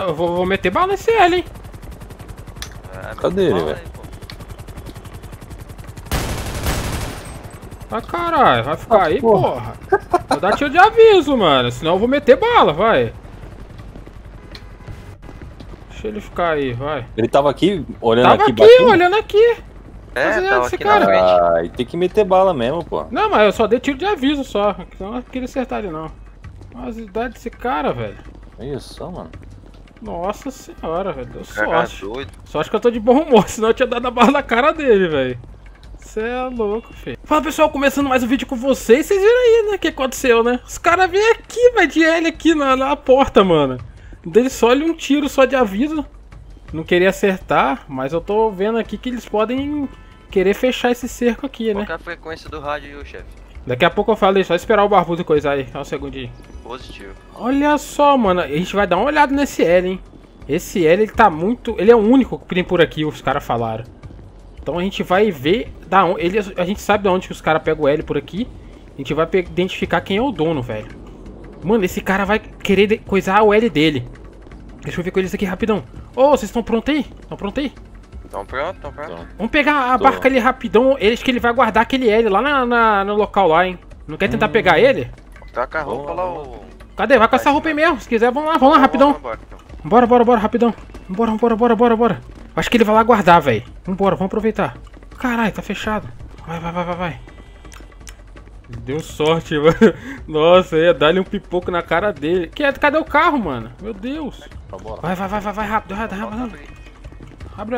eu vou meter bala nesse L, hein? Cadê ele, velho? Ah, caralho, vai ficar aí, porra. Vou dar tiro de aviso, mano. Senão eu vou meter bala, vai. Deixa ele ficar aí, vai. Ele tava aqui, olhando Tava aqui, aqui, batendo? olhando aqui. Tava esse aqui cara. na frente. Ah, e tem que meter bala mesmo, pô. Não, mas eu só dei tiro de aviso só. Não eu queria acertar ele, não. Olha as idades desse cara, velho. Isso, mano. Nossa senhora, velho. Deu Cara sorte. doido. Só acho que eu tô de bom humor, senão eu tinha dado a bala na cara dele, velho. Cê é louco, filho. Fala, pessoal, começando mais um vídeo com vocês. Vocês viram aí, né, o que aconteceu, né? Os caras vêm aqui, vai de L aqui na porta, mano. Dele só um tiro só de aviso. Não queria acertar, mas eu tô vendo aqui que eles podem querer fechar esse cerco aqui, né? Qual que é a frequência do rádio, chefe? Daqui a pouco eu falo, só esperar o barbudo coisar aí. Só um segundinho. Positivo. Olha só, mano. A gente vai dar uma olhada nesse L, hein? Esse L, ele tá muito... Ele é o único que tem por aqui, os caras falaram. Então a gente vai ver da onde... A gente sabe de onde que os caras pegam o L por aqui. A gente vai identificar quem é o dono, velho. Mano, esse cara vai querer coisar o L dele. Deixa eu ver com eles aqui rapidão. Ô, vocês estão prontos aí? Estão prontos aí? Tão pronto, tão pronto. Vamos pegar a barca ali rapidão. Acho que ele vai guardar aquele L lá no local lá, hein? Não quer tentar pegar ele? Tá com a roupa lá, o... Cadê? Vai com essa roupa aí mesmo. Se quiser, vamos lá rapidão. Bora, rapidão. Bora. Acho que ele vai lá guardar, velho. Vambora, vamos aproveitar. Caralho, tá fechado. Vai. Deu sorte, mano. Nossa, ia dar-lhe um pipoco na cara dele. Cadê o carro, mano? Meu Deus. Vai, rápido. Abre.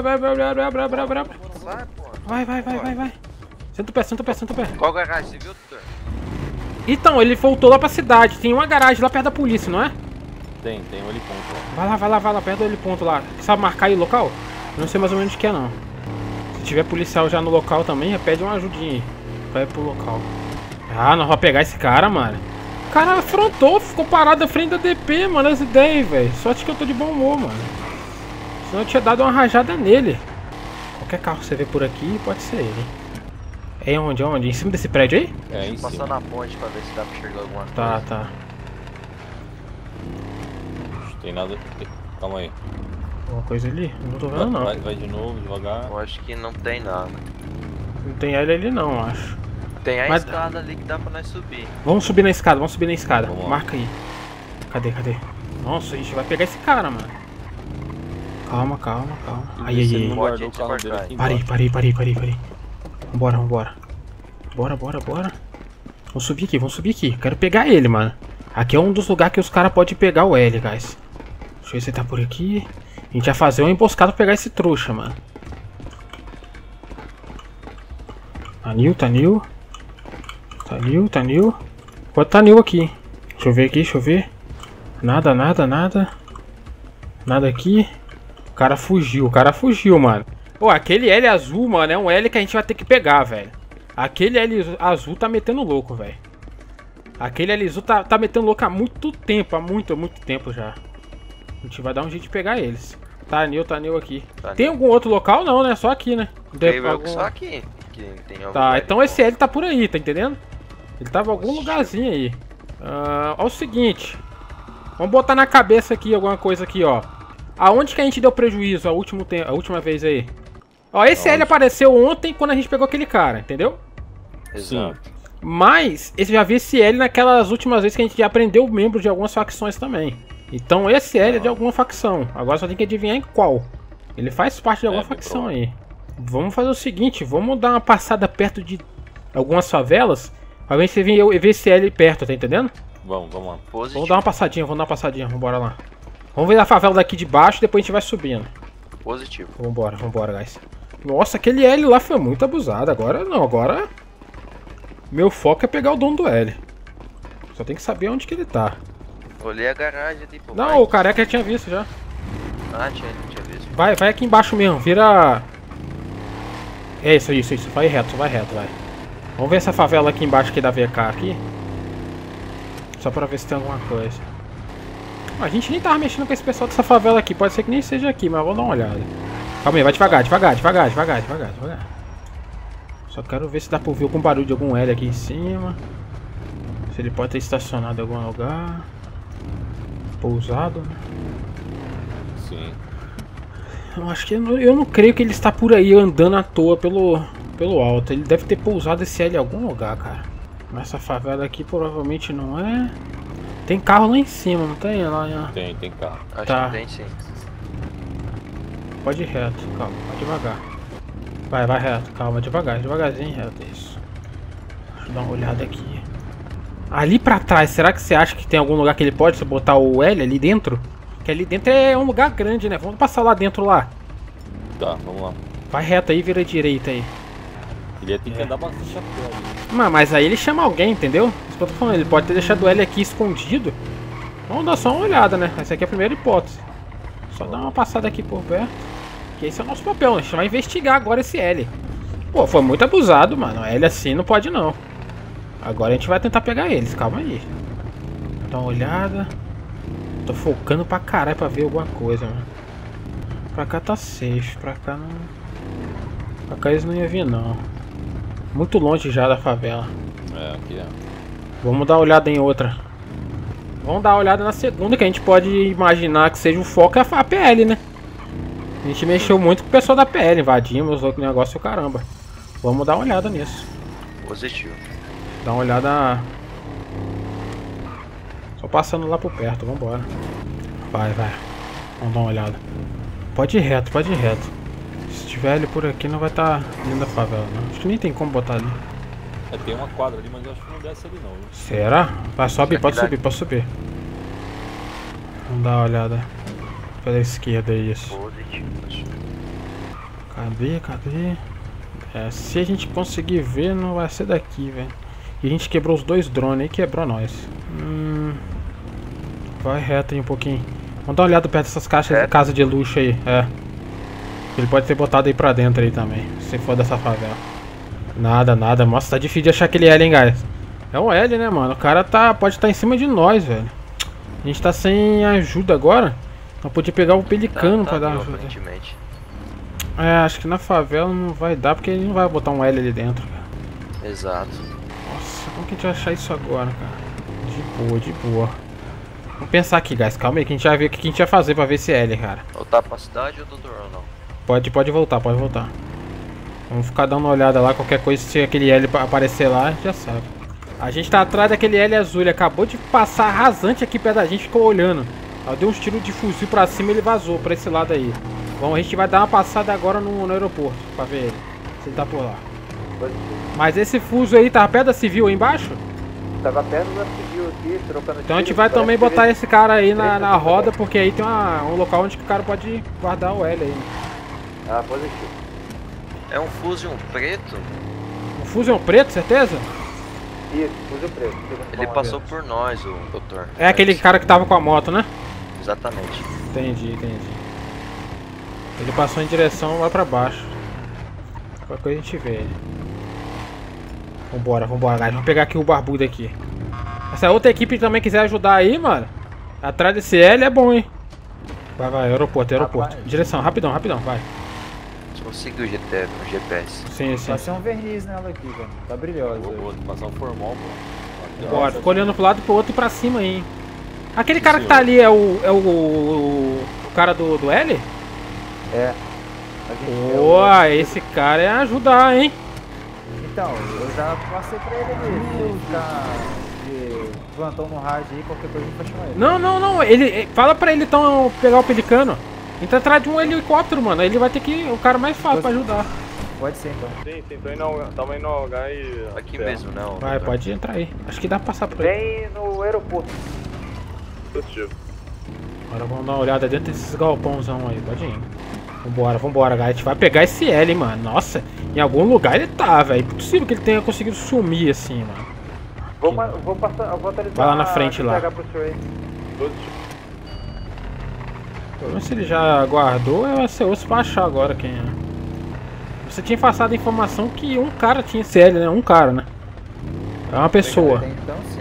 Vai. Senta o pé. Qual garagem, você viu, doutor? Então, ele voltou lá pra cidade. Tem uma garagem lá perto da polícia, não é? Tem um heliponto Vai lá, perto do heliponto lá. Sabe marcar aí o local? Eu não sei mais ou menos o que é, não. Se tiver policial já no local também, já pede uma ajudinha aí. Pra ir pro local. Ah, nós vamos pegar esse cara, mano. O cara afrontou, ficou parado na frente da DP, mano. As ideias, velho. Sorte que eu tô de bom humor, mano. Senão eu tinha dado uma rajada nele. Qualquer carro que você vê por aqui, pode ser ele. É onde? Em cima desse prédio aí? É, em Passando cima. a ponte pra ver se dá pra enxergar alguma coisa. Tá. Não tem nada. Calma aí. Alguma coisa ali? Não tô vendo, não. Vai de novo, devagar. Eu acho que não tem nada. Não tem ele ali, não, acho. Tem a Mas- escada ali que dá pra nós subir. Vamos subir na escada. Vamos lá. Marca aí. Cadê? Nossa, a gente vai pegar esse cara, mano. Calma. Ele Aí. não guardou o carro dele aqui embaixo. Parei. Vambora. Bora. Vamos subir aqui. Quero pegar ele, mano. Aqui é um dos lugares que os caras podem pegar o L, guys. Deixa eu ver se ele tá por aqui. A gente vai fazer uma emboscada pra pegar esse trouxa, mano. Tá Nil. Pode tá Nil aqui. Deixa eu ver. Nada. Nada aqui. O cara fugiu, mano. Pô, aquele L azul, mano, é um L que a gente vai ter que pegar, velho. Aquele L azul tá metendo louco, velho. Aquele L azul tá metendo louco há muito tempo, há muito tempo já. A gente vai dar um jeito de pegar eles. Tá Nil aqui. Tem algum outro local? Não, né? Só aqui, né? Só aqui. Que tem algum Tá, lugar então de esse L tá por aí, tá entendendo? Ele tava em algum lugarzinho aí. Ó o seguinte. Vamos botar na cabeça aqui alguma coisa aqui, ó. Aonde que a gente deu prejuízo a última vez aí? Ó, esse L apareceu ontem quando a gente pegou aquele cara, entendeu? Exato. Mas eu já vi esse L naquelas últimas vezes que a gente já prendeu membros de algumas facções também. Então esse L é de alguma facção. Agora só tem que adivinhar em qual. Ele faz parte de alguma facção aí. Vamos fazer o seguinte, vamos dar uma passada perto de algumas favelas pra ver se ver esse L perto, tá entendendo? Vamos lá. Positivo. Vamos dar uma passadinha, vambora lá. Vamos ver a favela daqui de baixo e depois a gente vai subindo. Positivo. Vambora, guys. Nossa, aquele L lá foi muito abusado. Agora não, agora... Meu foco é pegar o dono do L. Só tem que saber onde que ele tá. Olhei a garagem ali, pô. Não, o careca já tinha visto já. Ah, tinha visto. Vai aqui embaixo mesmo, vira... É isso, vai reto. Vamos ver essa favela aqui embaixo aqui da VK aqui. Só pra ver se tem alguma coisa. A gente nem tava mexendo com esse pessoal dessa favela aqui, pode ser que nem seja aqui, mas vamos dar uma olhada. Calma aí, vai devagar. Só quero ver se dá pra ouvir algum barulho de algum L aqui em cima. Se ele pode ter estacionado em algum lugar. Pousado, né? Sim. Eu acho que eu não creio que ele está por aí andando à toa pelo alto. Ele deve ter pousado esse L em algum lugar, cara. Nessa favela aqui provavelmente não é. Tem carro lá em cima, não tem? Lá, Tem carro. Acho Tá. que tem sim. Pode ir reto, calma, vai devagar. Vai reto, calma, devagarzinho reto, isso. Deixa eu dar uma olhada aqui. Ali pra trás, será que você acha que tem algum lugar que ele pode botar o L ali dentro? Que ali dentro é um lugar grande, né? Vamos passar lá dentro lá. Tá, vamos lá. Vai reto aí, vira direita aí. Ele ia ter que andar bastante a pé ali. Mas aí ele chama alguém, entendeu? Isso que eu tô falando, ele pode ter deixado o L aqui escondido. Vamos dar só uma olhada, né? Essa aqui é a primeira hipótese. Só dar uma passada aqui por perto. Que esse é o nosso papel, né? A gente vai investigar agora esse L. Pô, foi muito abusado, mano. L assim não pode não. Agora a gente vai tentar pegar eles, calma aí. Dá uma olhada. Tô focando pra caralho pra ver alguma coisa, mano. Pra cá tá safe, pra cá não... Pra cá eles não iam vir não. Muito longe já da favela. É, aqui é. Vamos dar uma olhada em outra. Vamos dar uma olhada na segunda, que a gente pode imaginar que seja o foco, é a PL, né? A gente mexeu muito com o pessoal da PL, invadimos o negócio, caramba. Vamos dar uma olhada nisso. Positivo. Dá uma olhada. Só passando lá por perto, vambora. Vai. Vamos dar uma olhada. Pode ir reto, Se tiver ele por aqui não vai estar dentro da favela, não. Acho que nem tem como botar ali. É, tem uma quadra ali, mas eu acho que não desce ali não, viu? Será? Vai, sobe, pode subir. Vamos dar uma olhada. Pela esquerda, isso. Positivo. Cadê? É, se a gente conseguir ver, não vai ser daqui, velho. E a gente quebrou os dois drones aí, quebrou nós. Vai reto aí um pouquinho. Vamos dar uma olhada perto dessas caixas de casa de luxo aí. É. Ele pode ter botado aí pra dentro aí também, se for dessa favela. Nada. Nossa, tá difícil de achar aquele L, hein, guys. É um L, né, mano? O cara pode estar em cima de nós, velho. A gente tá sem ajuda agora. Não podia pegar o pelicano pra dar ajuda. É, acho que na favela não vai dar, porque ele não vai botar um L ali dentro, cara. Exato. Nossa, como que a gente vai achar isso agora, cara? De boa. Vamos pensar aqui, guys. Calma aí, que a gente vai ver o que a gente vai fazer pra ver esse L, cara. Voltar pra cidade ou doutor ou não? Pode voltar. Vamos ficar dando uma olhada lá, qualquer coisa, se aquele L aparecer lá, a gente já sabe. A gente tá atrás daquele L azul, ele acabou de passar rasante aqui perto da gente, ficou olhando. Aí deu uns tiros de fuzil pra cima e ele vazou pra esse lado aí. Bom, a gente vai dar uma passada agora no aeroporto, pra ver ele, se ele tá por lá. Mas esse fuso aí, tava perto da civil aí embaixo? Tava perto da civil aqui, trocando. Então a gente vai também botar esse cara aí na roda, porque aí tem um local onde que o cara pode guardar o L aí. Ah, positivo. É um Fusion preto? Um Fusion preto, certeza? Isso, fuzil preto. Ele passou por nós, o doutor. É aquele cara que tava com a moto, né? Exatamente. Entendi. Ele passou em direção lá pra baixo. Qualquer coisa a gente vê ele. Vambora, guys. Vamos pegar aqui o barbudo aqui. Essa outra equipe também quiser ajudar aí, mano. Atrás desse L é bom, hein? Vai, aeroporto. Direção, rapidão, vai. Deixa eu seguir o GPS. Sim. Vai ser um verniz nela aqui, velho. Tá brilhosa. Vou passar um formal, pô. Bora, ficou olhando pro lado e pro outro e pra cima aí, hein? Aquele cara que tá ali é o cara do L? É. Boa, esse cara é ajudar, hein? Então, eu já passei pra ele ali. Se ele ficar de plantão no rádio aí, qualquer coisa a gente vai chamar ele. Não. Ele fala pra ele então pegar o pelicano. Entra atrás de um helicóptero, mano. Ele vai ter que. O cara mais fácil pra ajudar. Pode ser então. Sim, tamo indo no H e... Aqui mesmo, né? Vai, pode entrar aí. Acho que dá pra passar por aí. Vem no aeroporto. Positivo. Agora vamos dar uma olhada dentro desses galpãozão aí. Pode ir. Vambora, guys. A gente vai pegar esse L, hein, mano. Nossa, em algum lugar ele tá, velho. Impossível que ele tenha conseguido sumir assim, mano. Vou atualizar. Vai lá na frente lá. Positivo. Pelo menos se ele já guardou, vai ser osso pra achar agora quem é. Você tinha passado a informação que um cara tinha esse L, né? Um cara, né? É uma pessoa. Então sim.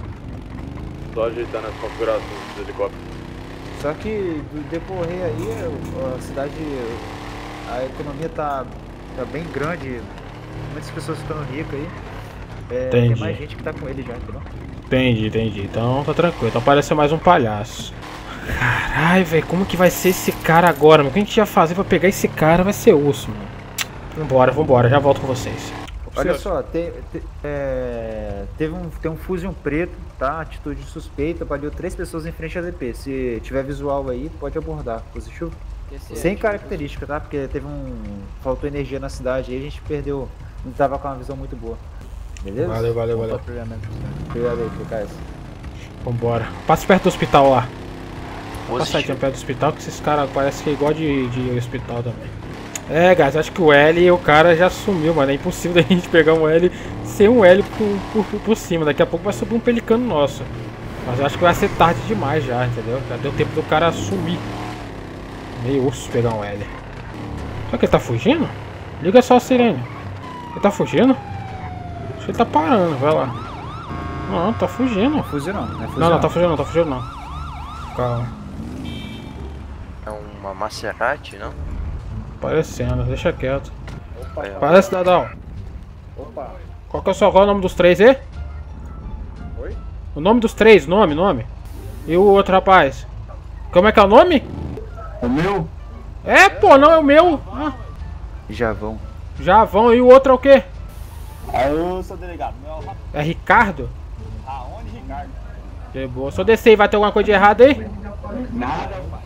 Só ajeitando as configurações dos helicópteros. Só que do decorrer aí, a cidade, a economia tá bem grande, muitas pessoas ficando ricas aí. Tem mais gente que tá com ele já, entendeu? Entendi. Então tá tranquilo. Então parece ser mais um palhaço. Caralho, velho, como que vai ser esse cara agora, mano? O que a gente ia fazer pra pegar esse cara vai ser osso, mano. Vambora, já volto com vocês. Olha só, tem um Fusion preto, tá? Atitude suspeita, baleou 3 pessoas em frente à DP. Se tiver visual aí, pode abordar. Positivo? Sem característica, tá? Porque faltou energia na cidade aí, a gente perdeu, não tava com uma visão muito boa. Beleza? Valeu. Obrigado aí, PKS. Vambora. Passa perto do hospital lá. Passa aqui Positivo. perto do hospital, que esses caras parecem que é igual de hospital também. É, guys, acho que o L, o cara já sumiu, mano. É impossível da gente pegar um L sem um L por cima. Daqui a pouco vai subir um pelicano nosso. Mas eu acho que vai ser tarde demais já, entendeu? Já deu tempo do cara sumir. Meio urso pegar um L. Será que ele tá fugindo? Liga só a sirene. Ele tá fugindo? Acho que ele tá parando, vai lá. Não, tá fugindo. Fuzil não, não é fuzil Não, tá fugindo não. Calma. É uma Maserati, não? Parecendo, deixa quieto. Aí, ó. Parece, cidadão. Opa. Qual que é o nome dos 3 aí? Oi? O nome dos 3, nome. E o outro rapaz? Como é que é o nome? O meu? É, pô, não é o meu. Ah, Javão. Javão. E o outro é o quê? Aí eu sou delegado. Meu É Ricardo? Aonde, Ricardo? De boa. Se eu descer aí, vai ter alguma coisa de errado aí? Nada, pai.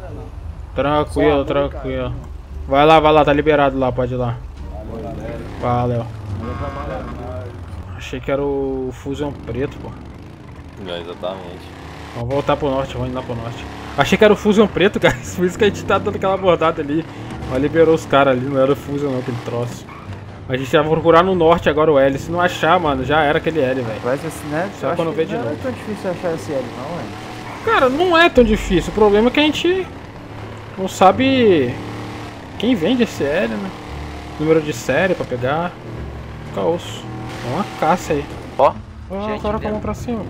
Tranquilo. Vai lá, tá liberado lá, pode ir lá. Valeu. Achei que era o Fusion preto, pô. É, exatamente. Vamos voltar pro norte, vamos ir lá pro norte. Achei que era o Fusion preto, cara. Por isso que a gente tá dando aquela abordada ali. Mas liberou os caras ali, não era o Fusion não, aquele troço. A gente vai procurar no norte agora o L. Se não achar, mano, já era aquele L, velho. Mas assim, né? Só eu quando acho vê que de não novo. é tão difícil achar esse L, não, é? Cara, não é tão difícil. O problema é que a gente não sabe quem vende esse L, né? Número de série pra pegar. Caos. É uma caça aí. Ó, Ó, o gente cara com a mão mesmo. pra cima.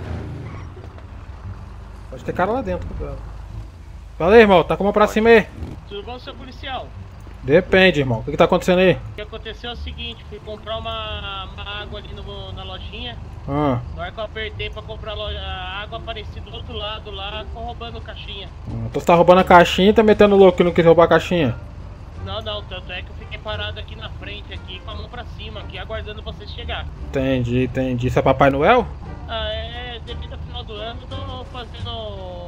Pode ter cara lá dentro. Fala aí, irmão. Tá com a mão pra cima aí. Tudo bom, seu policial? Depende, irmão. O que tá acontecendo aí? O que aconteceu é o seguinte, fui comprar uma água ali na lojinha. Ah, Na hora que eu apertei pra comprar a água, apareci do outro lado lá, estão roubando caixinha. então você tá roubando a caixinha e tá metendo louco que não quis roubar a caixinha. Não, tanto é que eu fiquei parado aqui na frente, aqui, com a mão pra cima, aqui, aguardando vocês chegar. Entendi. Isso é Papai Noel? Devido ao final do ano, eu tô fazendo...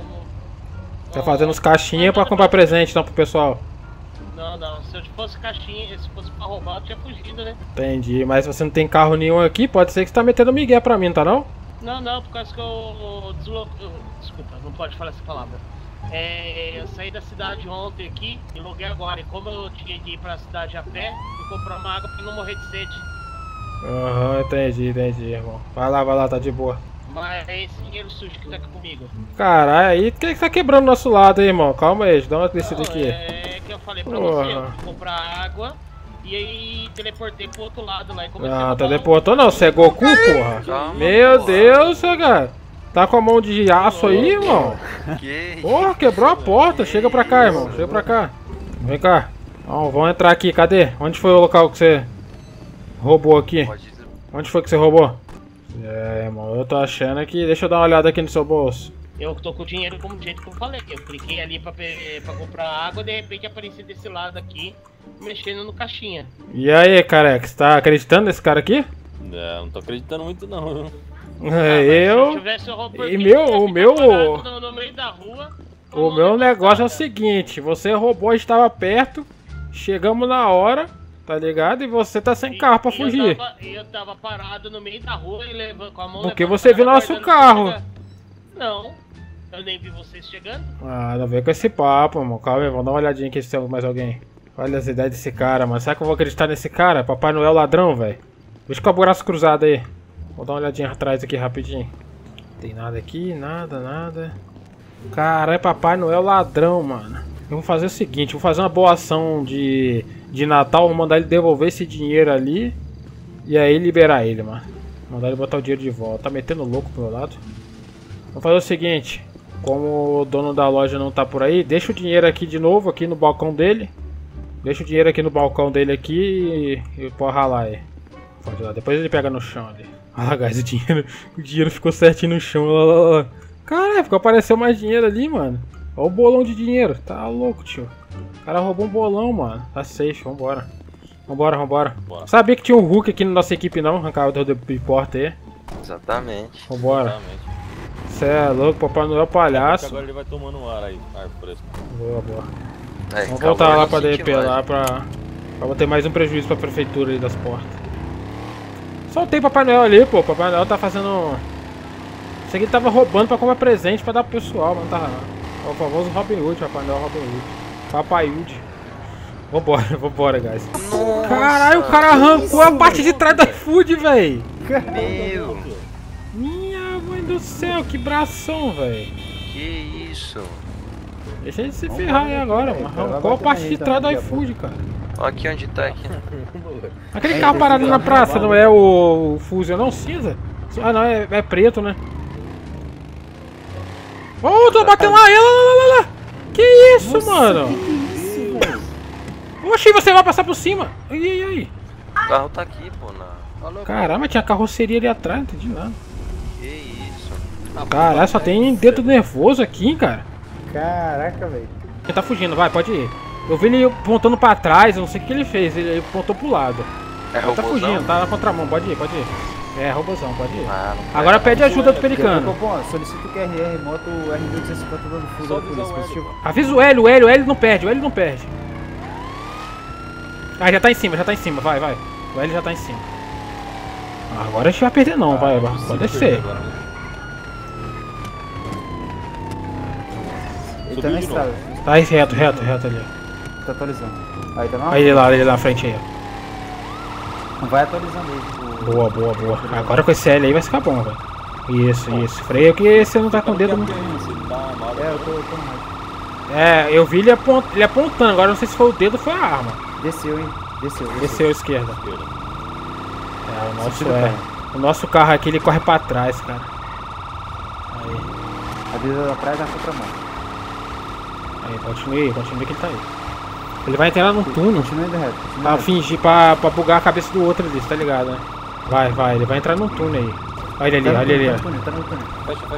Tá fazendo os caixinhas pra comprar presente então pro pessoal. Não, se eu fosse caixinha, se fosse pra roubar, eu tinha fugido, né? Entendi, mas você não tem carro nenhum aqui, pode ser que você tá metendo migué pra mim, tá não? Não, por causa que eu desculpa, não pode falar essa palavra. Eu saí da cidade ontem aqui e loguei agora. E como eu tinha que ir pra cidade a pé, fui comprar uma água pra não morrer de sede. Aham, entendi, irmão. Vai lá, tá de boa. Mas é esse dinheiro sujo que tá aqui comigo. Caralho, aí por que tá quebrando o nosso lado aí, irmão? Calma aí, dá uma descida Não, aqui. É que eu falei pra Porra. você, eu fui comprar água e aí teleportei pro outro lado lá e comecei a Ah, roubar teleportou não, você é Goku, porra. Calma, Meu porra. Deus, seu cara. Tá com a mão de aço aí, irmão? Que Porra, quebrou a porta. Chega pra cá, irmão. Chega pra cá. Vem cá. Vamos entrar aqui. Cadê? Onde foi o local que você roubou aqui? Pode ir. Onde foi que você roubou? É, irmão, eu tô achando que... Deixa eu dar uma olhada aqui no seu bolso. Eu tô com o dinheiro como jeito que eu falei. Eu cliquei ali pra comprar água, de repente apareci desse lado aqui, mexendo no caixinha. E aí, careca, você tá acreditando nesse cara aqui? É, não tô acreditando muito não, viu? É, Se eu tivesse roubo, E o meu... no meio da rua. O meu negócio é o seguinte, você roubou, a gente tava perto, chegamos na hora, tá ligado? E você tá sem carro pra fugir. Eu tava parado no meio da rua e levando com a mão. Porque você viu nosso aguardando carro. vocês chegar. Não, eu nem vi vocês chegando. Ah, não vem com esse papo, irmão. Calma aí, vamos dar uma olhadinha aqui se tem mais alguém. Olha as ideias desse cara, mano. Será que eu vou acreditar nesse cara? Papai Noel ladrão, velho. Deixa com o braço cruzado aí. Vou dar uma olhadinha atrás aqui rapidinho. Tem nada aqui, nada. Caralho, Papai Noel ladrão, mano. Eu vou fazer o seguinte, vou fazer uma boa ação de Natal, vou mandar ele devolver esse dinheiro ali e aí liberar ele, mano. Mandar ele botar o dinheiro de volta. Tá metendo louco pro meu lado. Vamos fazer o seguinte, como o dono da loja não tá por aí, deixa o dinheiro aqui de novo, aqui no balcão dele. Deixa o dinheiro aqui no balcão dele aqui e pode ralar aí. Pode lá, depois ele pega no chão ali. Ah, guys, o dinheiro ficou certinho no chão, olha lá. Caralho, ficou apareceu mais dinheiro ali, mano. Olha o bolão de dinheiro. Tá louco, tio. O cara roubou um bolão, mano. Tá safe, vambora. Vambora. Bora. Sabia que tinha um Hulk aqui na nossa equipe não, arrancar o de porta aí. Exatamente. Vambora. Exatamente. Cê é louco, Papai Noel palhaço. Agora ele vai tomando ar aí, ar fresco. Boa. Aí, Vamos calor voltar lá não pra senti DP mais. lá pra ter mais um prejuízo pra prefeitura aí das portas. Soltei Papai Noel ali, pô. Papai Noel tá fazendo... Isso aqui ele tava roubando pra comprar presente pra dar pro pessoal, mano. Tá... É o famoso Robin Hood, Papai Noel Robin Hood. Papai Hood. Vambora, guys. Nossa, Caralho, o cara arrancou a parte de trás do iFood, véi. Meu, Minha mãe do céu, que bração, véi. que isso? Deixa ele se ferrar aí agora, mano. Arrancou a parte de trás do iFood, cara. Ó aqui onde tá aqui. Aquele carro parado na praça não é o Fusion, não? Cinza? Ah, não, é preto, né? Oh, tô batendo lá, lá. Que isso, mano? Oxi, você vai passar por cima. Ai. O carro tá aqui, pô. Caramba, tinha carroceria ali atrás, não entendi nada. Que isso? Caralho, só tem dedo nervoso aqui, hein, cara. Caraca, velho. Ele tá fugindo, vai, pode ir. Eu vi ele apontando pra trás, eu não sei o que ele fez, ele apontou pro lado. É Ele tá robôzão? fugindo, tá na contramão, pode ir. É, robôzão, pode ir. Ah, não Agora pede ajuda do Pelicano. Bom, solicito o QRR, moto R1250 dando fuga da polícia, positivo. Avisa o Hélio, o Hélio não perde, Ah, já tá em cima, vai. O Hélio já tá em cima. Agora a gente vai perder não, vai, pode descer. Ele tá na estrada, Tá aí, reto ali. tá atualizando. Aí tá na Aí ele lá na frente aí. Não vai atualizando ele. Boa. Agora com esse L aí vai ficar bom, velho. Isso. Freia que você não tá com o dedo muito. É, eu tô no rádio. É, eu vi ele apontando, agora não sei se foi o dedo ou foi a arma. Desceu, hein? Desceu. Desceu à esquerda. O nosso carro aqui ele corre pra trás, cara. Aí. A vida da praia dá contramão. Aí, continue que ele tá aí. Ele vai entrar num túnel Continua indo reto. pra fingir, pra bugar a cabeça do outro ali, tá ligado, né? Vai, ele vai entrar num túnel aí. Olha ele ali, ó. Tá no túnel. Fecha.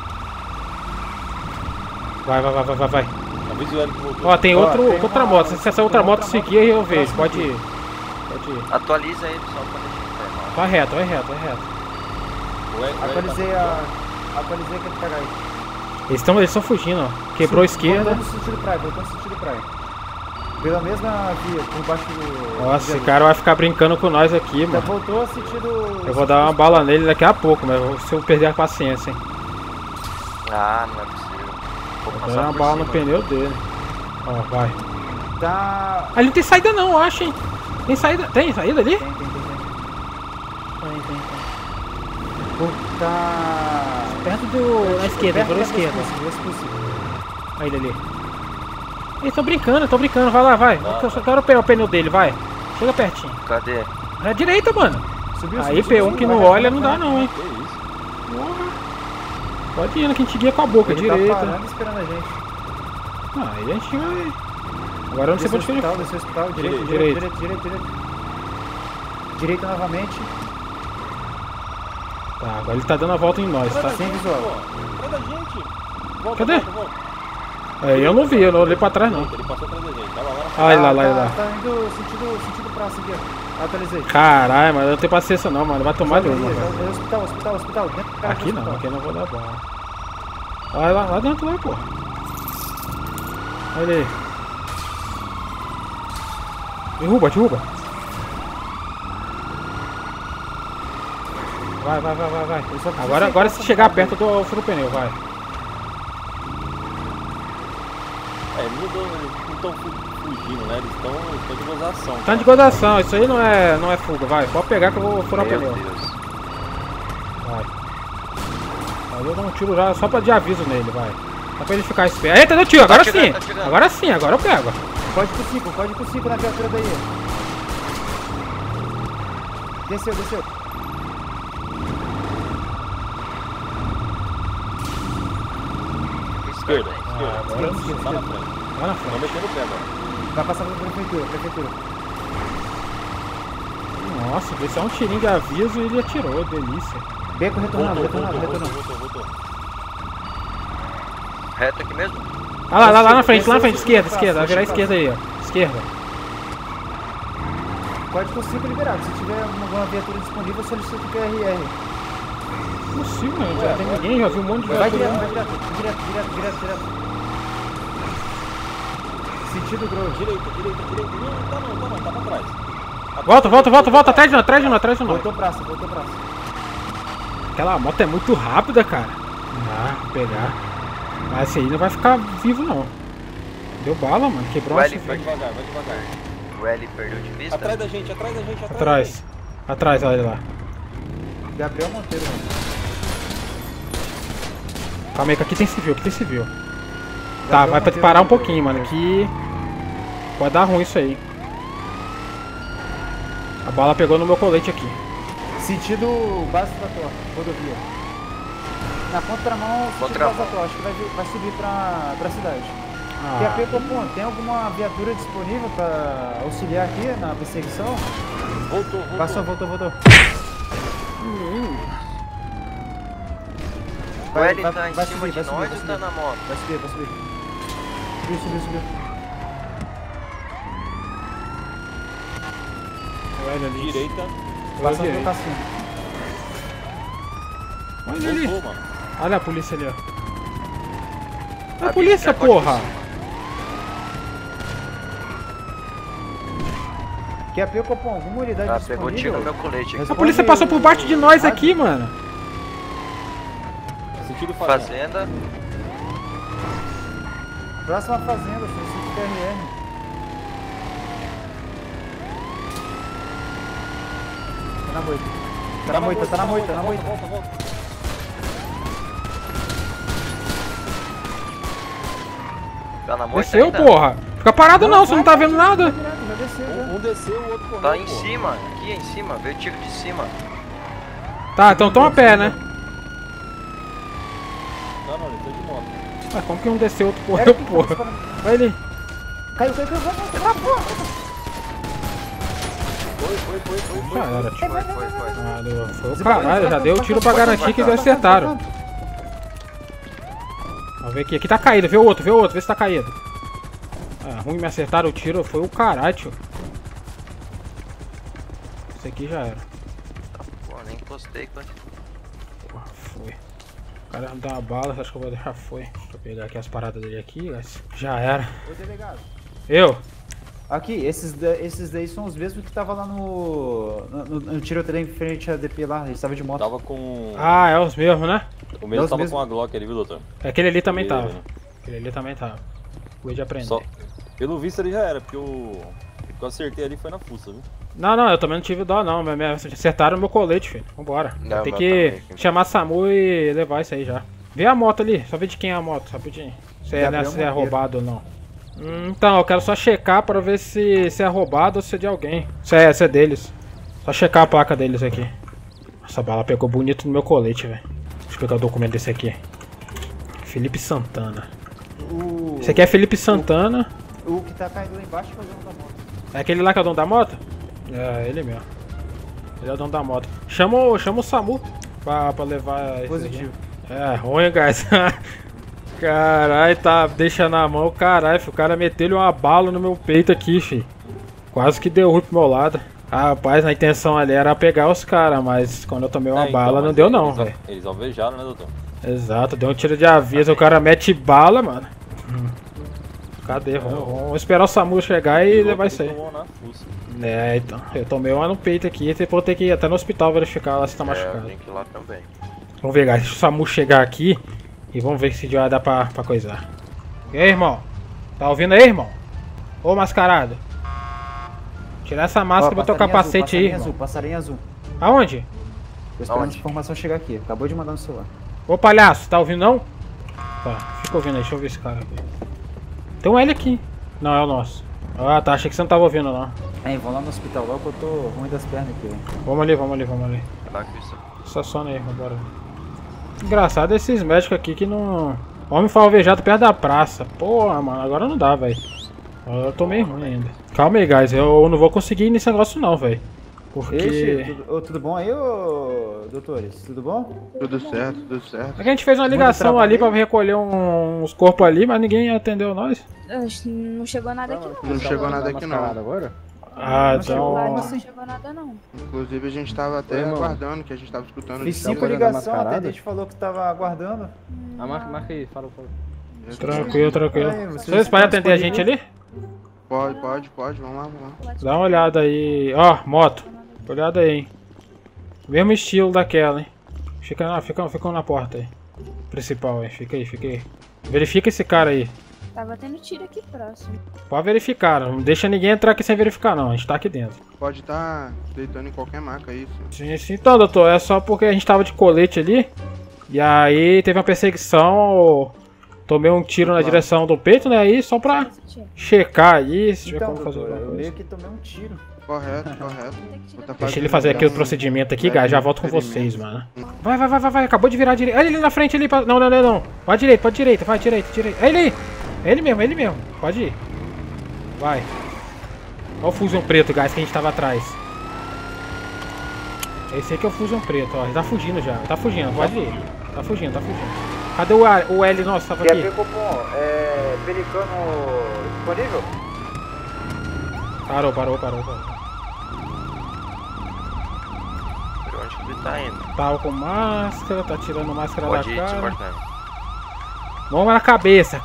Vai. Avisa o Hélio que voltou. Ó, tem Ó, outra tem moto. Se essa outra moto seguir, eu vejo. Pode ir. Atualiza ele só pra deixar informado. Vai reto. O Hélio Atualizei aquele pegar aí. Eles estão fugindo, ó. Quebrou a esquerda. Voltando no sentido praia. Pela mesma via, por baixo do... Nossa, esse cara vai ficar brincando com nós aqui, Já mano. voltou sentido... Eu vou dar uma bala nele daqui a pouco, mas se eu perder a paciência, hein. Ah, não é possível. Vou Vou passar dar uma por bala no cima. pneu dele. Ó, vai. Tá... Ali não tem saída não, eu acho, hein. Tem saída ali? Tem. Tá... Perto do... na esquerda, pela esquerda. Vê se possível. Aí ele ali. Eles estão brincando, vai lá, vai. Eu só quero pegar o pneu dele, vai. Chega pertinho. Cadê? Na direita, mano. Subiu, Aí subiu, P1 que vai, não vai, olha vai, não dá vai. não, hein. Que isso? Porra. Pode ir, que a gente guia com a boca, Ele direita. tá parando esperando a gente. Aí a gente vai... Agora eu não sei pra onde que ele foi. Desceu o hospital, direita. Direita novamente. Tá, agora ele tá dando a volta em nós, tá? Sem visual. Atrás da gente. Volta, Cadê? volta. É, eu não vi, eu não olhei pra trás não. Ele passou atrás da gente. Vai lá. Olha lá. Tá indo sentido praça aqui, ó. Atualizei. Caralho, mas eu não tenho paciência não, mano. Vai tomar de uma, velho. Hospital. Dentro do carro Aqui do não, hospital. aqui eu não vou dar bala. Vai lá dentro lá, pô. Olha aí. Derruba. Vai. Agora se chegar perto eu dou furo o pneu, vai. Eles não estão fugindo, né? Eles estão de gozação. Tá de gozação, isso aí não é fuga, vai. Pode pegar que eu vou furar o Meu pneu. Deus. Vai. Aí eu dou um tiro já, só pra de aviso nele, vai. Só pra ele ficar esperto. Eita, deu tiro, agora sim. Tá chegando. Agora eu pego. Pode ir com 5 na viatura daí. Desceu. Esquerda. Agora eu não sei. Tá na frente. Vai na Não frente. mexendo o pé, mano. Vai passar pela prefeitura. Nossa, esse é um tirinho de aviso e ele atirou, delícia. Beco retornando. Voltou. Reto aqui mesmo? Ah lá na frente, esquerda, vai virar esquerda aí, ó. Esquerda. Código 5 liberado. Se tiver alguma viatura disponível, solicita o PRR. Possível, mano. Já tem ninguém, já vi um monte de Vai viatura. direto. Sentido Grove. Direita. Não, tá pra trás. Volta, atrás de nós. Voltou praça. Aquela moto é muito rápida, cara. Vou pegar. Mas esse aí não vai ficar vivo, não. Deu bala, mano. Quebrou O uma L Vai devagar. O L perdeu de vista? Atrás da gente. Atrás, olha lá. Gabriel Monteiro, mano. Calma aí, que aqui tem civil. Tá, vai pra parar um pouquinho, mano. Aqui pode dar ruim isso aí. A bala pegou no meu colete aqui. Sentido base da torre, rodovia. Na contramão, sentido base da torre. Acho que vai subir pra cidade. PAP Copom, tem alguma viatura disponível pra auxiliar aqui na perseguição? Voltou. Passou. O L tá em cima de nós ou tá subir. na moto? Vai subir. Subiu. Olha ali. Direita. Passando pelo cassino. Olha ali. Voltou, mano. Olha a polícia ali, ó. A polícia, porra! PAP Copom, alguma unidade Pegou tiro no disponível? meu colete aqui. A polícia passou por baixo de nós aqui, mano. Sentido fazenda. Fazenda. Próxima fazenda, solicito PRR. Tá na moita. Volta. Tá na moita Desceu, ainda? porra. Fica parado não, você não tá vendo nada. Já desceu, já. Um desceu, o outro correu. Tá em pô. cima, aqui em cima, veio tiro de cima. Tá, então toma a pé, né? Não, ele tá de moto. Mas como que um desceu, outro correu, porra? Vai ali. Caiu, vai. Foi. Caralho, tio. Foi. Foi o caralho, já deu o tiro pra garantir que eles acertaram. Vamos ver aqui. Aqui tá caído, vê o outro, vê se tá caído. Ah, ruim, me acertaram o tiro, foi o caralho, tio. Esse aqui já era. Pô, nem encostei. Porra, foi. O cara me dá uma bala, acho que eu vou deixar foi. Deixa eu pegar aqui as paradas dele aqui, mas já era. Ô, delegado. Eu? Aqui, esses daí são os mesmos que tava lá no tiroteio em frente à DP lá, eles estavam de moto. Tava com... Ah, é os mesmos, né? O mesmo Nós tava mesmo. com a Glock ali, viu, doutor? Aquele ali também Ele, tava. né? Aquele ali também tava. Fui de aprender. Só... Pelo visto ele já era, porque o que eu acertei ali foi na fuça, viu? Não, eu também não tive dó não, me acertaram o meu colete, filho. Vambora. Não, Tem meu que também. chamar SAMU e levar isso aí já. Vê a moto ali, só ver de quem é a moto, rapidinho. Se é, Gabriel né, se é Monteiro. roubado ou não. Então, eu quero só checar pra ver se é roubado ou se é de alguém. Se é deles. Só checar a placa deles aqui. Essa bala pegou bonito no meu colete, velho. Deixa eu pegar o documento desse aqui. Felipe Santana. Esse aqui é Felipe Santana. O que tá caindo lá embaixo é o dono da moto. É aquele lá que é o dono da moto? É, ele mesmo. Ele é o dono da moto. Chama o SAMU pra levar esse Positivo. aqui. É, ruim, guys. Caralho, tá deixando na mão, caralho. O cara meteu-lhe uma bala no meu peito aqui, fi. Quase que deu ruim pro meu lado. Ah, rapaz, a intenção ali era pegar os caras, mas quando eu tomei uma bala então, não deu não, eles, velho. Eles alvejaram, né, doutor? Exato, deu um tiro de aviso, o cara mete bala, mano. Cadê? Vamos esperar o SAMU chegar e levar isso aí. Tomou na fuça. É, então, eu tomei uma no peito aqui, vou ter que ir até no hospital verificar lá se tá É, eu machucado. tenho que ir lá também. Vamos ver, guys, deixa o SAMU chegar aqui e vamos ver se já dá pra coisar. E aí, irmão? Tá ouvindo aí, irmão? Ô, mascarado. Tirar essa máscara e botar o capacete aí, irmão. Passarinho azul. Aonde? Tô esperando Aonde? a informação chegar aqui. Acabou de mandar no celular. Ô, palhaço, tá ouvindo não? Tá, fica ouvindo aí, deixa eu ver esse cara aqui. Tem um L aqui. Não, é o nosso. Ah, tá, achei que você não tava ouvindo, não. Hein, vamos lá no hospital logo que eu tô ruim das pernas aqui. Vamos ali, vamos ali, vamos ali. Tá com isso. Estaciona aí, vambora. Engraçado esses médicos aqui que não... Homem foi alvejado perto da praça. Porra, mano, agora não dá, velho. Eu tô meio ruim ainda. Calma aí, guys, eu não vou conseguir ir nesse negócio não, velho. Porque... Tudo bom aí, ô doutores? Tudo bom? Tudo certo, tudo certo. É que a gente fez uma ligação ali pra recolher uns corpos ali, mas ninguém atendeu nós. Não chegou nada aqui não. Não chegou nada aqui não. Agora? Ah, Não então... chegou nada não. Inclusive a gente tava até aguardando, que a gente tava escutando. Fiz 5 ligações, até a gente falou que tava aguardando. Marca aí, fala. Tranquilo. Aí, Vocês podem atender a gente ali? Pode, vamos lá. Dá uma olhada aí. Ó, moto. Olhada aí, hein. Mesmo estilo daquela, hein. Fica na porta aí. Principal aí, fica aí. Verifica esse cara aí. Tava tendo tiro aqui próximo. Pode verificar, não deixa ninguém entrar aqui sem verificar não, a gente tá aqui dentro. Pode estar deitando em qualquer maca aí. Sim. Então, doutor, é só porque a gente tava de colete ali. E aí teve uma perseguição, tomei um tiro na direção do peito, né, aí só pra checar aí, se tiver Então, como fazer doutor, alguma eu coisa. meio que tomei um tiro. Correto. Deixa ele fazer aqui o procedimento aqui, guys, já volto com vocês, mano. Vai, acabou de virar a direita. Olha ele na frente ali, não. Vai direita, vai direita. É ele mesmo, pode ir. Vai. Olha o Fusion preto, guys, que a gente tava atrás. Esse aí que é o Fusion preto, ó, ele tá fugindo já, pode ir. Tá fugindo. Cadê o L nosso, tava aqui? Quer ver como Pelicano disponível? Parou. Por onde que ele tá indo? Tava com máscara, tá tirando máscara Pode da ir, cara. subordinado. Mão na cabeça.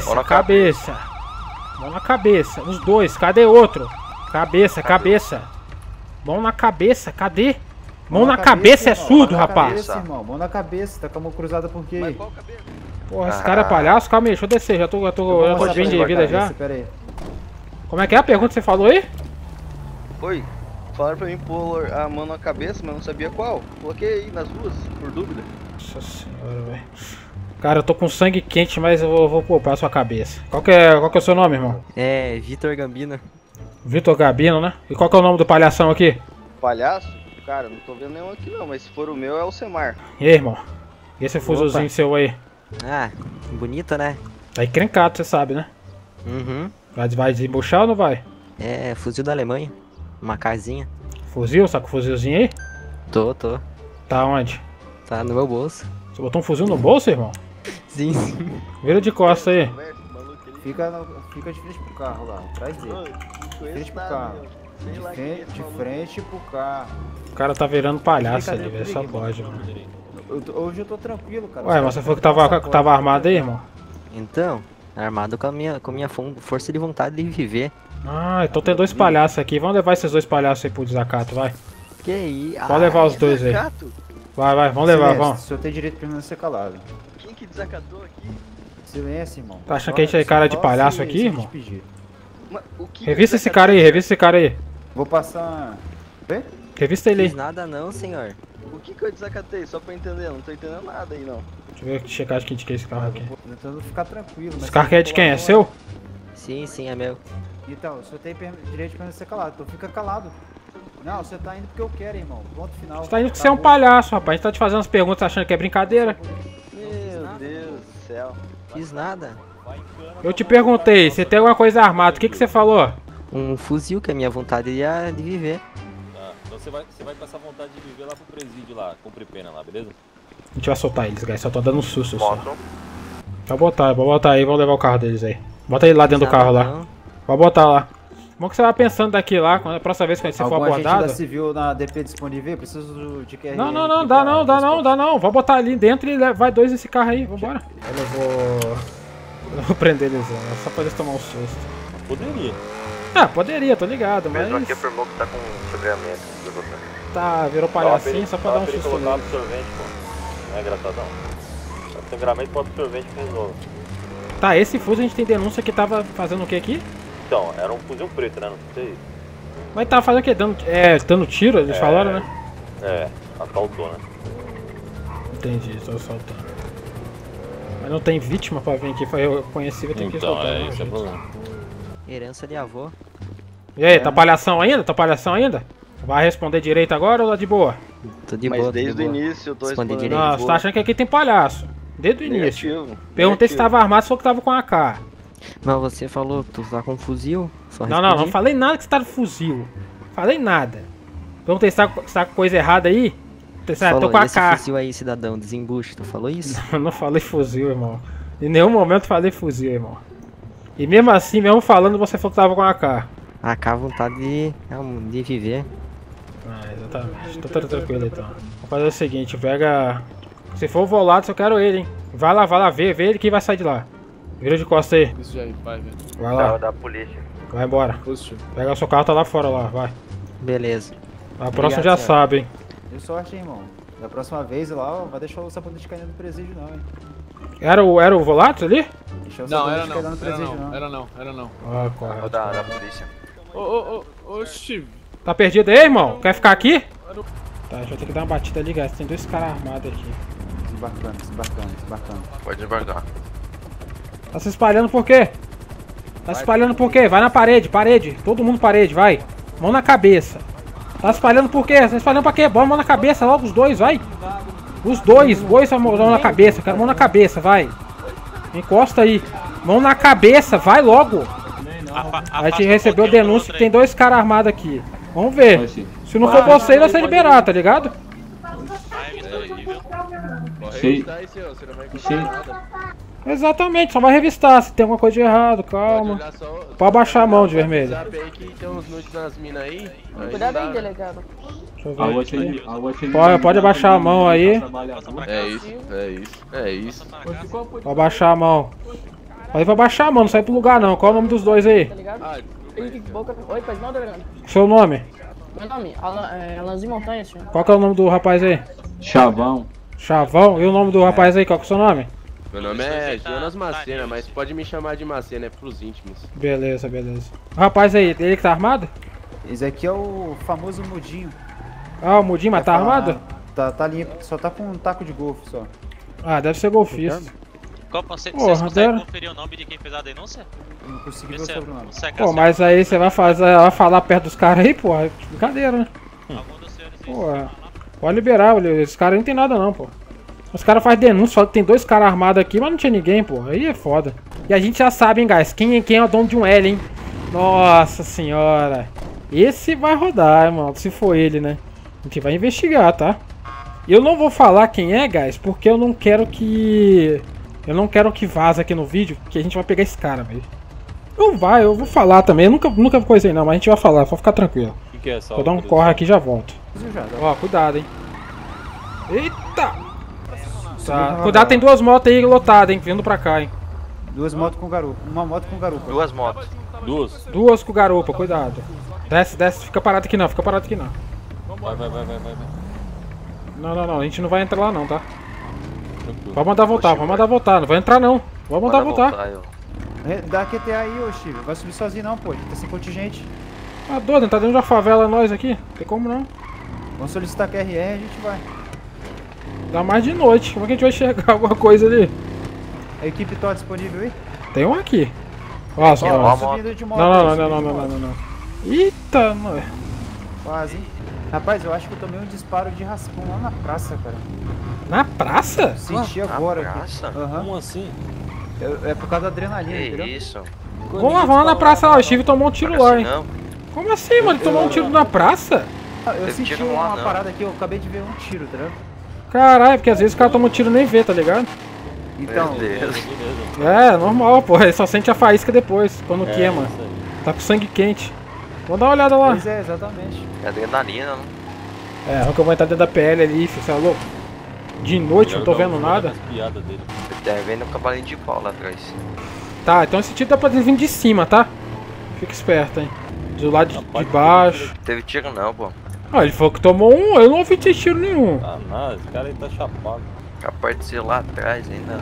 Mão na cabeça. Os dois, cadê outro? Cabeça. Mão na cabeça, cadê? Mão na cabeça é surdo, rapaz. Mão na cabeça, tá com a mão cruzada por quê? Mas qual cabeça? Porra, esse cara é palhaço. Calma aí, deixa eu descer. Já tô de de vida já. Pera aí. Como é que é a pergunta que você falou aí? Oi, falaram pra mim pôr a mão na cabeça, mas não sabia qual. Coloquei aí nas duas, por dúvida. Nossa senhora, velho. Cara, eu tô com sangue quente, mas eu vou poupar a sua cabeça. Qual que é o seu nome, irmão? É, Vitor Gambino. Vitor Gabino, né? E qual que é o nome do palhação aqui? Palhaço? Cara, não tô vendo nenhum aqui não, mas se for o meu é o Semar. E aí, irmão? E esse fuzilzinho seu aí? Ah, bonito, né? Tá encrencado, você sabe, né? Uhum. Vai desembuchar ou não vai? É, fuzil da Alemanha. Uma casinha. Fuzil? Tá com fuzilzinho aí? Tô. Tá onde? Tá no meu bolso. Você botou um fuzil no bolso, irmão? Sim. Vira de costa aí. Fica de frente pro carro lá, atrás dele. De frente pro carro. De frente pro carro. O cara tá virando palhaço ali, velho. Só pode, mano. Hoje eu tô tranquilo, cara. Ué, mas você falou que tava armado aí, irmão? Então, armado com a minha força de vontade de viver. Ah, então tem dois palhaços aqui. Vamos levar esses dois palhaços aí pro desacato, vai. Que aí? Pode levar os dois aí. Vai, vamos levar, vamos. O senhor tem direito de não ser calado. Quem que desacatou aqui? Silêncio, irmão. Tá achando que a gente é cara de palhaço aqui, irmão? Que Revista esse cara aí, Vou passar... Vem? Revista ele aí. Fiz nada não, senhor. O que eu desacatei? Só pra entender, não tô entendendo nada aí não. Deixa eu ver que checagem que a gente quer esse carro aqui. Tentando ficar tranquilo. Esse carro aqui é de quem? É seu? Sim, é meu. Então, o senhor tem direito de permanecer calado, então fica calado. Não, você tá indo porque eu quero, irmão. Ponto final. Você tá indo porque você é um palhaço, rapaz. A gente tá te fazendo as perguntas achando que é brincadeira. Meu Deus do céu. Fiz nada. Eu te perguntei, você tem alguma coisa armada, o que você falou? Um fuzil que é a minha vontade de viver. Tá, Então você vai com essa vontade de viver lá pro presídio lá, cumprir pena lá, beleza? A gente vai soltar eles, guys, só tô dando um susto só. Moto. Vou botar aí, vamos levar o carro deles aí. Bota ele lá dentro do carro lá. Vou botar lá. Como que você vai pensando daqui lá, quando a próxima vez que você for abordado? Algum agente da civil na DP disponível? Preciso de QRM. Não, dá não. Vou botar ali dentro e vai dois nesse carro aí, vambora. Eu vou prender eles, só pra eles tomar um susto. Poderia. Ah, poderia, tô ligado, mas... Mesmo aqui afirmou que tá com sangramento. Tá, virou palhacinho só pra dar um susto colocar nele. absorvente, pô. Não é engraçadão? Sangramento com absorvente que resolve. Tá, esse fuzil a gente tem denúncia que tava fazendo o que aqui? Então, era um fuzil preto, né? Não sei. Mas tava fazendo o que? Dando tiro, eles falaram, né? É, assaltou, né? Entendi, tô soltando. Mas não tem vítima pra vir aqui, eu conheci, eu tenho que soltar. Então, né, esse é o gente? problema. Herança de avô. E aí, tá palhação ainda? Vai responder direito agora ou tá de boa? Tô de Mas boa, desde o início eu tô Respondi respondendo. direito. Não, você tá achando que aqui tem palhaço. Desde o início. Negativo. Perguntei se Negativo. tava armado, você falou que tava com AK. Mas você falou, tu tá com fuzil? Só Não falei nada que você tá de fuzil. Falei nada. Perguntei se tá com coisa errada aí. Tô com a esse K. fuzil aí, cidadão, desembuste, tu falou isso? Eu não falei fuzil, irmão. Em nenhum momento falei fuzil, irmão. E mesmo assim, mesmo falando, você falou que tava com a AK. AK a vontade de viver. Ah, exatamente. Tô tranquilo então. Vou fazer o seguinte, pega... Se for o Volados, eu quero ele, hein. Vai lá, vê ele que vai sair de lá. Vira de costa aí. Isso já vai, velho. Vai lá. Da polícia. Vai embora. Positivo. Pega o seu carro, tá lá fora lá, vai. Beleza. A próxima já sabe, hein. Deu sorte, hein, irmão. Da próxima vez lá, ó, vai deixar o sabonete cair no presídio não, hein. Era o Volados ali? Deixa o Não, sabonete era cair lá no não, presídio era não. Ah, correto. Da polícia. Ô, Steve. Tá perdido aí, irmão? Quer ficar aqui? Tá, deixa eu ter que dar uma batida ali, guys. Tem 2 caras armados aqui. Desembarcando. Pode embarcar. Tá se espalhando por quê? Tá se espalhando por quê? Vai na parede. Todo mundo parede, vai. Mão na cabeça. Tá se espalhando por quê? Tá se espalhando pra quê? Bora mão na cabeça logo, os dois, vai. Os dois mão na cabeça. Quero mão na cabeça, vai. Encosta aí. Mão na cabeça, vai logo. A gente recebeu denúncia que tem 2 caras armados aqui. Vamos ver. Se não for você, vai ser liberado, tá ligado? Exatamente, só vai revistar se tem alguma coisa de errado, calma. Pode abaixar a mão de vermelho. Cuidado aí, delegado. Deixa eu ver. Pode abaixar a mão aí. É isso. Pode abaixar a mão. Pode abaixar a mão, não sai pro lugar não. Qual é o nome dos dois aí? Tá ligado? Oi, faz mal, delegado. Seu nome? Meu nome? Alanzinho Montanha, senhor. Qual que é o nome do rapaz aí? Chavão. Chavão? E o nome do rapaz aí, qual que é o seu nome? Meu nome é Jonas Macena, mas pode me chamar de Macena, é pros íntimos. Beleza. O rapaz aí, ele que tá armado? Esse aqui é o famoso Mudinho. Ah, o Mudinho, mas tá armado? Tá limpo, só tá com um taco de golfe só. Ah, deve ser golfista. Vocês conseguem conferir o nome de quem fez a denúncia? Não consegui ver o sobrenome. Pô, mas aí você vai falar perto dos caras aí, pô. Brincadeira, né? Pô, pode liberar, esses caras não tem nada não, pô. Os caras fazem denúncia, falam que tem 2 caras armados aqui, mas não tinha ninguém, pô. Aí é foda. E a gente já sabe, hein, guys, quem é o dono de um L, hein? Nossa senhora. Esse vai rodar, irmão, se for ele, né? A gente vai investigar, tá? Eu não vou falar quem é, guys, porque eu não quero que... vaza aqui no vídeo, porque a gente vai pegar esse cara, velho. Eu vou falar também, eu nunca coisei não, mas a gente vai falar, só ficar tranquilo. Que é essa? Vou dar um corre aqui e já volto. Ó, cuidado, hein. Eita! Tá. Cuidado, tem 2 motos aí lotadas, hein, vindo pra cá, hein. 2 motos com garupa, uma moto com garupa. 2 motos. 2 com garupa, cuidado. Desce, fica parado aqui não, Vai. Não, a gente não vai entrar lá não, tá? Vamos mandar voltar, não vai entrar não. Vamos mandar voltar. Dá QTA aí, ô Steve, vai subir sozinho não, pô, tá sem contingente. Tá doido, tá dentro da favela nós aqui, não tem como não. Vamos solicitar QRR e a gente vai. Dá mais de noite, como é que a gente vai enxergar alguma coisa ali? A equipe tá disponível aí? Tem um aqui. Ó, só. Não. Eita, mano. Quase, hein? Rapaz, eu acho que eu tomei um disparo de raspão lá na praça, cara. Na praça? Senti agora. Na praça? Como assim? É por causa da adrenalina, entendeu? Isso. Vamos lá na praça lá, o Steve tomou um tiro lá, hein? Como assim, mano? Ele tomou um tiro na praça? Eu senti uma parada aqui, eu acabei de ver um tiro, tá ligado? Caralho, porque às vezes o cara toma um tiro e nem vê, tá ligado? Então, é, normal, pô, ele só sente a faísca depois, quando queima. Tá com sangue quente. Vamos dar uma olhada lá. Pois é, exatamente. É adrenalina, né? É, o que eu vou entrar dentro da PL ali, filho, você é louco? De noite, não tô vendo nada. Tá vendo um cavalinho de pau lá atrás. Tá, então esse tiro dá pra vir de cima, tá? Fica esperto, hein? Do lado de baixo. Teve tiro não, pô. Ah, ele falou que tomou um, eu não ouvi tiro nenhum. Ah, não, esse cara aí tá chapado. Capaz de ser lá atrás ainda.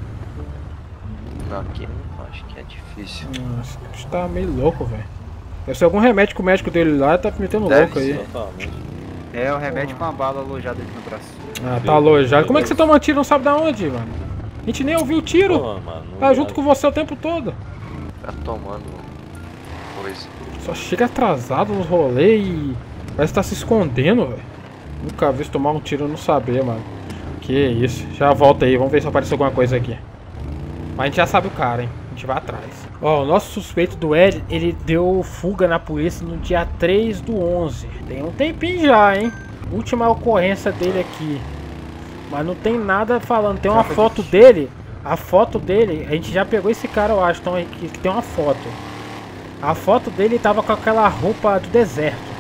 Não, aqui acho que é difícil. Nossa, esse bicho tá meio louco, velho. Deve ser algum remédio que o médico dele lá tá metendo louco aí. É, o remédio com uma bala alojada aqui no braço. Ah, tá alojado. Como é que você toma tiro e não sabe da onde, mano? A gente nem ouviu o tiro. Porra, mano, tá junto com você o tempo todo. Tá tomando coisa. Só chega atrasado nos rolês e parece que tá se escondendo, velho. Nunca vi tomar um tiro e não saber, mano. Que isso. Já volta aí, vamos ver se apareceu alguma coisa aqui. Mas a gente já sabe o cara, hein. A gente vai atrás. Ó, o nosso suspeito do L, ele deu fuga na polícia no dia 3/11. Tem um tempinho já, hein? Última ocorrência dele aqui. Mas não tem nada falando. Tem uma foto dele. A foto dele, a gente já pegou esse cara, eu acho. Então aqui tem uma foto. A foto dele tava com aquela roupa do deserto.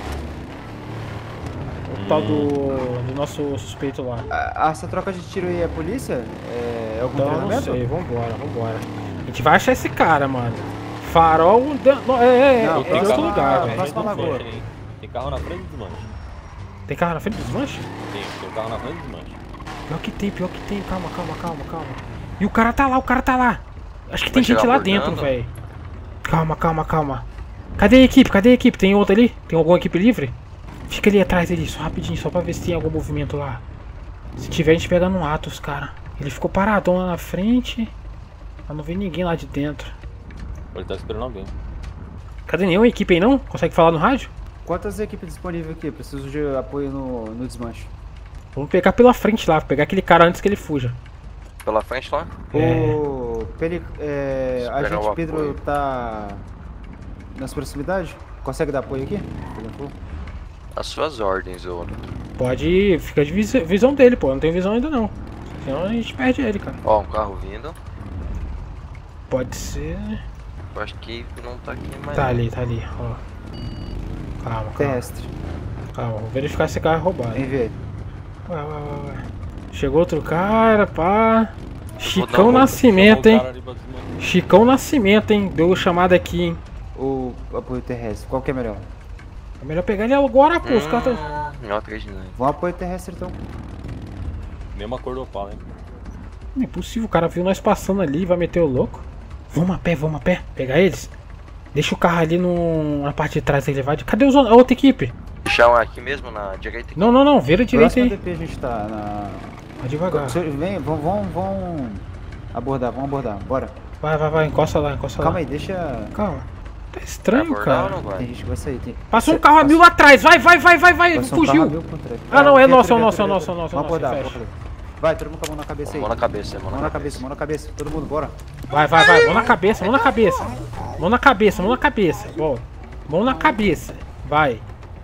O tal do nosso suspeito lá. Essa troca de tiro aí é polícia? É algum Então, treinamento? não sei, vambora. A gente vai achar esse cara, mano. Farol Não, é outro lugar, velho. Tem carro na frente do desmanche. Tem carro na frente do desmanche? Tem carro na frente do desmanche. Pior que tem. Calma. E o cara tá lá. Acho que tem gente lá dentro, velho. Calma. Cadê a equipe? Tem outra ali? Tem alguma equipe livre? Fica ali atrás dele, só rapidinho, só pra ver se tem algum movimento lá. Se tiver, a gente pega no Atos, cara. Ele ficou paradão lá na frente. Mas não vi ninguém lá de dentro. Ele tá esperando alguém. Cadê nenhuma equipe aí não? Consegue falar no rádio? Quantas equipes disponíveis aqui? Preciso de apoio no desmanche. Vamos pegar pela frente lá, pegar aquele cara antes que ele fuja. Pela frente lá? O agente Pedro tá nas proximidades? Consegue dar apoio aqui? As suas ordens, ô. Pode ir, fica de visão dele, pô. Não tem visão ainda não. Senão a gente perde ele, cara. Ó, um carro vindo. Pode ser. Eu acho que não tá aqui mais. Tá ali, ó. Calma. Terrestre. Calma, vou verificar se esse carro é roubado. Enviei. Ué. Chegou outro cara, pá. Chicão Nascimento, hein? Chicão Nascimento, hein? Deu chamada aqui, hein? O apoio terrestre, qual que é melhor? É melhor pegar ele agora, pô. Os caras Não acredito. Vamos apoio terrestre então. Mesma cor do Opala, hein? Não é possível, o cara viu nós passando ali e vai meter o louco. Vamos a pé. Pegar eles. Deixa o carro ali na parte de trás dele, vai. Cadê a outra equipe? Deixar um aqui mesmo, na direita aqui. Não, vira direita aí. DP a gente tá Vai devagar. Vem, vamos abordar, bora. Vai, encosta lá. Calma aí, deixa... Calma. Tá estranho, cara. Tem gente que vai sair. Passou um carro a 1000 lá atrás, vai, fugiu. Ah não, é nosso. Vamos abordar. Vai, todo mundo com a mão na cabeça aí. Mão na cabeça. Todo mundo, bora. Vai, mão na cabeça. Mão na cabeça. Ó, mão na cabeça. Vai.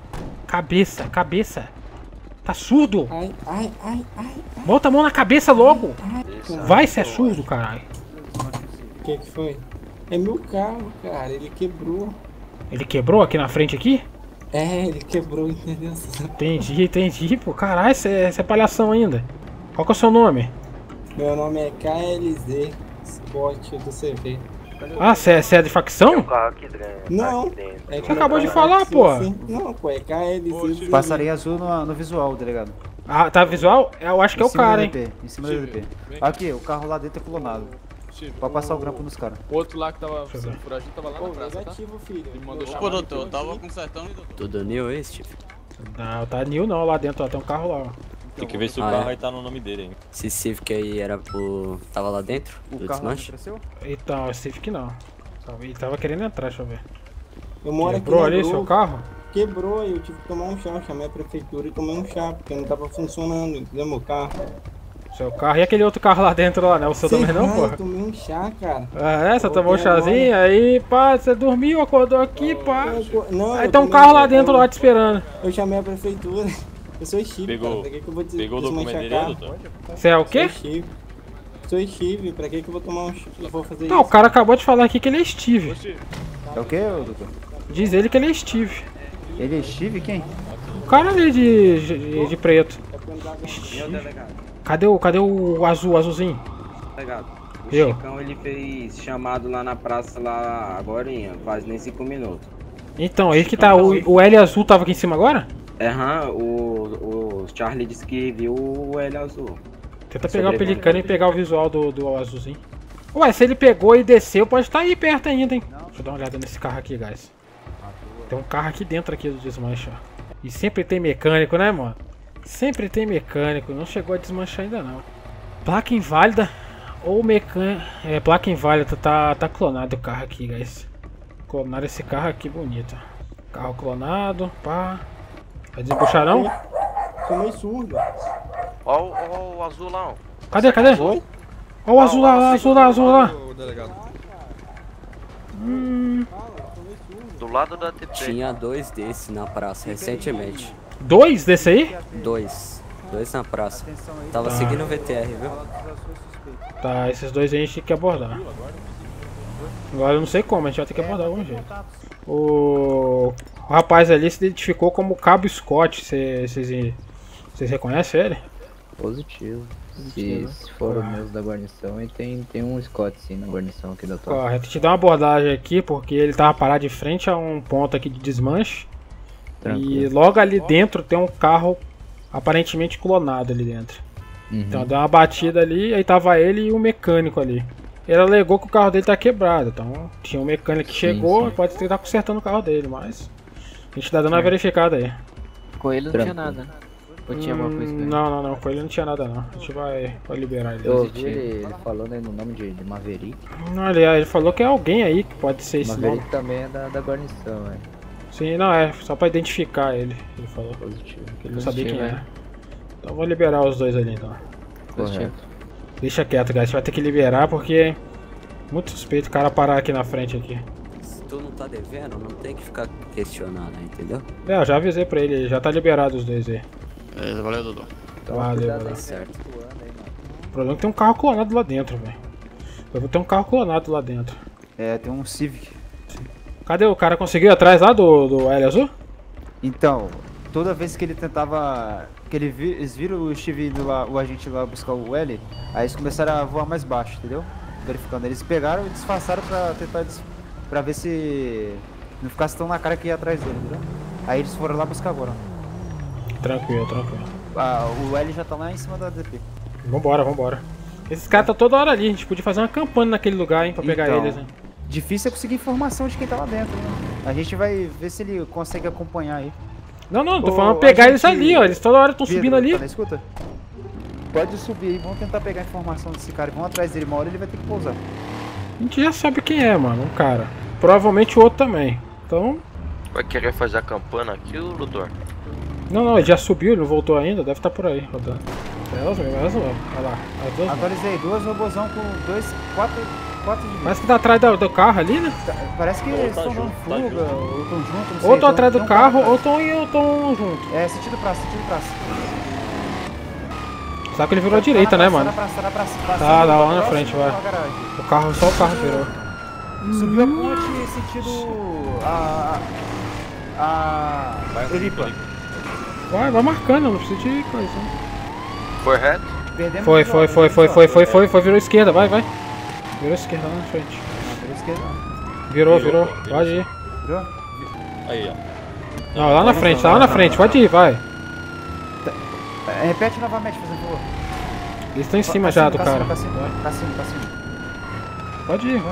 Cabeça. Tá surdo? Ai. Bota a mão na cabeça logo. Vai, cê é surdo, caralho. O que foi? É meu carro, cara. Ele quebrou. Ele quebrou aqui na frente aqui? É, ele quebrou, entendeu? Entendi, pô. Caralho, cê é palhação ainda. Qual que é o seu nome? Meu nome é KLZ, Sport do CV. Ah, você é de facção? Não. Você acabou de falar, pô. Não, pô, é KLZ. Passarei azul no visual, delegado. Ah, tá visual? Eu acho que é o cara, hein? Em cima do DP. Aqui, o carro lá dentro é clonado. Pode passar o grampo nos caras. O outro lá que tava furagem tava lá na praça, tá? Filho. Ele mandou chamar. Pô, doutor, eu tava consertando. Tudo new esse, Steve? Não, tá new não, lá dentro ó, tem um carro lá, ó. Tem que ver se o carro aí tá no nome dele, hein? Esse Civic aí era pro... tava lá dentro? O do carro desmanche? cresceu? Então, o Civic não. Ele tava querendo entrar, deixa eu ver. Eu moro Quebrou aqui ali seu carro? Quebrou e eu tive que tomar um chá. Chamei a prefeitura e tomei um chá, porque não tava funcionando, entendeu? Meu carro. Seu carro. E aquele outro carro lá dentro lá, né? O seu também não, pô? Eu tomei um chá, cara. Você tomou um chazinho, aí, pá, você dormiu, acordou aqui, pá. Não, aí tem um carro lá dentro lá te esperando. Eu chamei a prefeitura. Eu sou Chive, cara. Pra que eu vou pegou o documento dele, doutor? Você é o quê? Sou Steve, pra que eu vou tomar vou fazer não, isso? O cara acabou de falar aqui que ele é Steve. É o quê, doutor? Diz ele que ele é Steve. Ele é Steve quem? O cara ali de preto. Cadê o azulzinho? Delegado, o Eu. Chicão ele fez chamado lá na praça lá agora, faz nem 5 minutos. Então, aí que tá, o L azul tava aqui em cima agora? O Charlie disse que viu o L azul. Tenta pegar o pelicano e pegar o visual do azulzinho. Ué, se ele pegou e desceu, pode estar aí perto ainda, hein? Deixa eu dar uma olhada nesse carro aqui, guys. Tem um carro aqui dentro aqui do desmanche, ó. E sempre tem mecânico, né, mano? Sempre tem mecânico. Não chegou a desmanchar ainda, não. Placa inválida ou mecânico... placa inválida. Tá clonado o carro aqui, guys. Clonaram esse carro aqui bonito. Carro clonado, pá. Vai desembuchar, não? Sou meio surdo. Ó o azul lá, ó. Cadê? Ó o azul lá, azul lá. Do lado da TP. Tinha 2 desses na praça recentemente. 2 desse aí? 2 na praça. Tava Tá. seguindo o VTR, viu? Tá, esses 2 aí a gente tem que abordar. Agora eu não sei como, a gente vai ter que abordar de algum jeito. O rapaz ali se identificou como Cabo Scott. Vocês reconhecem ele? Positivo. Se for o mesmo da guarnição, e tem um Scott sim na guarnição aqui da torre. Correto, a gente dá uma abordagem aqui porque ele tava parado de frente a um ponto aqui de desmanche. Tranquilo. E logo ali dentro tem um carro aparentemente clonado ali dentro. Então deu uma batida ali, aí tava ele e o mecânico ali. Ele alegou que o carro dele tá quebrado, então tinha um mecânico que chegou, pode ter que estar consertando o carro dele, mas a gente tá dando uma verificada aí. Com ele não tinha nada, né? Ou tinha alguma coisa com ele? Não, com ele não tinha nada não. A gente vai liberar ele. Eu ouvi ele falando aí no nome de Maverick. Não, aliás, ele falou que é alguém aí que pode ser esse Maverick nome. também é da guarnição, né? Sim, não, é só pra identificar ele. Ele falou. Positivo. Que ele não sabia quem era. Então vou liberar os 2 ali então. Correto. Deixa quieto, guys. A gente vai ter que liberar porque muito suspeito o cara parar aqui na frente aqui. Se tu não tá devendo, não tem que ficar questionando, entendeu? É, eu já avisei pra ele, já tá liberado os 2 aí. Beleza, valeu, Dudu. Valeu. Tá certo. O problema é que tem um carro clonado lá dentro, velho. Eu vou ter um carro clonado lá dentro. É, tem um Civic. Cadê o cara? Conseguiu ir atrás lá do L azul? Então, toda vez que ele tentava... eles viram o Steve indo lá, o agente lá buscar o L, aí eles começaram a voar mais baixo, entendeu? Verificando. Eles pegaram e disfarçaram pra tentar... pra ver se... não ficasse tão na cara que ia atrás dele, entendeu? Aí eles foram lá buscar agora. Tranquilo. O L já tá lá em cima da DP. Vambora. Esses caras tá toda hora ali, a gente podia fazer uma campanha naquele lugar, hein, pra pegar Então, eles, hein. Difícil é conseguir informação de quem tá lá dentro, né? A gente vai ver se ele consegue acompanhar aí. Não, tô falando pegar eles ali, ó. Eles toda hora tão subindo ali. Tá na escuta? Pode subir aí, vamos tentar pegar a informação desse cara. Vamos atrás dele, uma hora ele vai ter que pousar. A gente já sabe quem é, mano, um cara. Provavelmente o outro também. Então... Vai querer fazer a campana aqui, o Luthor? Não, ele já subiu, ele não voltou ainda, deve estar por aí, rodando. Elas mesmo, olha lá. As duas atualizei, 2 robôzão com 4 de parece que tá atrás do carro ali, né? Parece que eles estão dando fuga, ou estão juntos, não sei. Ou tô atrás do carro, ou tão junto. É, sentido praça. Sabe que ele virou à direita, né, mano? Tá lá na frente, vai. O carro, só o carro virou. Subiu a ponte sentido a Floripa. Vai marcando, não precisa de coisa. Foi reto? Foi, virou esquerda, vai. Virou esquerda lá na frente. Virou, pode ir. Virou? Aí, ó. Não, lá na frente, pode ir, vai. Repete novamente, por favor. Eles estão em cima já do cara. Cassino. Pode ir, vai.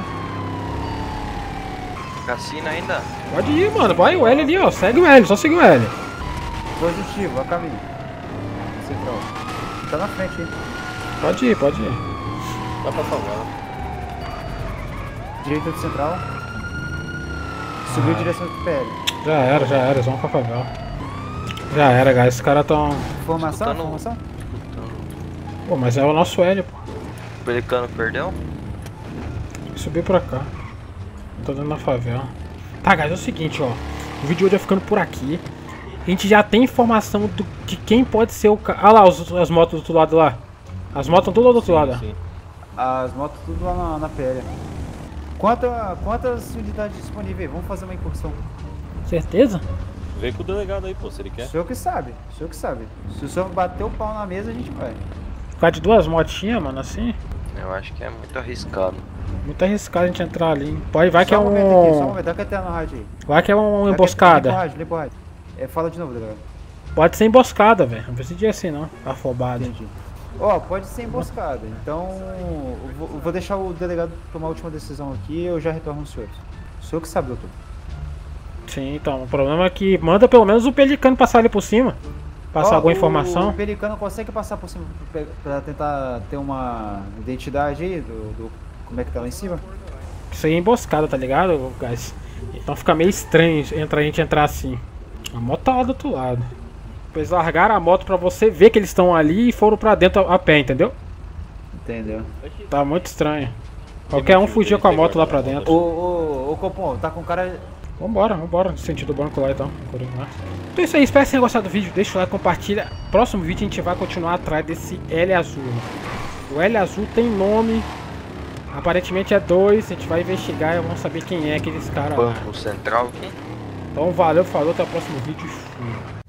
Cassino ainda? Pode ir, mano, vai o L ali, ó. Segue o L, só segue o L. Positivo, a caminho. Central. Tá na frente aí. Pode ir. Dá pra favela. Direita do central. Subiu direção do PL. Já era, eles vão pra favela. Já era, guys, esses caras tão... Formação? Pô, mas é o nosso L, pô. O Pelicano perdeu? Subir pra cá. Tô dando na favela. Tá, guys, é o seguinte, ó. O vídeo hoje vai ficando por aqui. A gente já tem informação de quem pode ser o cara. Olha lá as motos do outro lado lá. As motos estão todas do outro lado. Sim. As motos tudo lá na PL. Quantas unidades disponíveis? Vamos fazer uma incursão. Certeza? Vem com o delegado aí, pô, se ele quer. O senhor que sabe. Se o senhor bater o pau na mesa, a gente vai. Ficar de 2 motinhas, mano, assim? Eu acho que é muito arriscado. Muito arriscado a gente entrar ali. Vai que é Só um momento, dá que até no rádio aí. Vai que é uma emboscada. Limpa o rádio. Fala de novo, delegado. Pode ser emboscada, velho. Não precisa de assim, não. Afobado. Entendi. Pode ser emboscada. Então, eu vou deixar o delegado tomar a última decisão aqui e eu já retorno aos senhores. O senhor que sabe, doutor. Sim, então. O problema é que manda pelo menos o Pelicano passar ali por cima. Passar alguma informação. O Pelicano consegue passar por cima pra tentar ter uma identidade aí do como é que tá lá em cima? Isso aí é emboscada, tá ligado, guys? Então fica meio estranho a gente entrar assim. A moto tá lá do outro lado. Eles largaram a moto pra você ver que eles estão ali e foram pra dentro a pé, entendeu? Entendeu. Tá muito estranho. Qualquer um fugia com a moto lá pra dentro. Ô, Copom, tá com cara... Vambora, no sentido do banco lá então. Então é isso aí, espero que tenham gostado do vídeo. Deixa o like, compartilha. Próximo vídeo a gente vai continuar atrás desse L azul. O L azul tem nome. Aparentemente é 2. A gente vai investigar e vamos saber quem é aqueles caras lá. Banco Central aqui. Então valeu, falou, até o próximo vídeo.